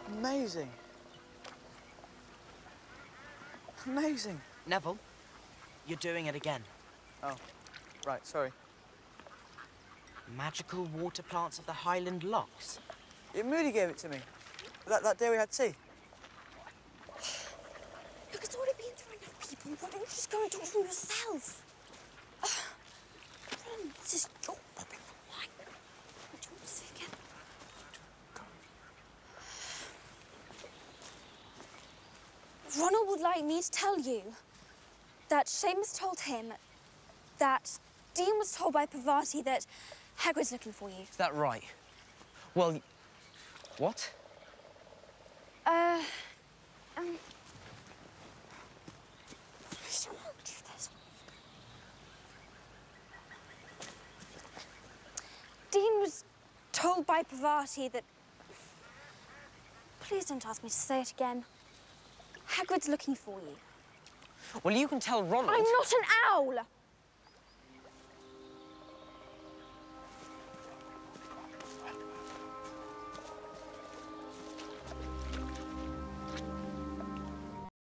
Amazing. Amazing. Neville, you're doing it again. Oh, right, sorry. Magical water plants of the Highland Lochs. Yeah, Moody gave it to me. That day we had tea. Look, it's already been through enough people. Why don't you just go and talk to them yourself? Ron, this is your problem. Why? What do you want to say again? Ronald would like me to tell you that Seamus told him that Dean was told by Parvati that Hagrid's looking for you. Is that right? Well, what? Please don't want to do this. Dean was told by Parvati that... Please don't ask me to say it again. Hagrid's looking for you. Well, you can tell Ronald... I'm not an owl!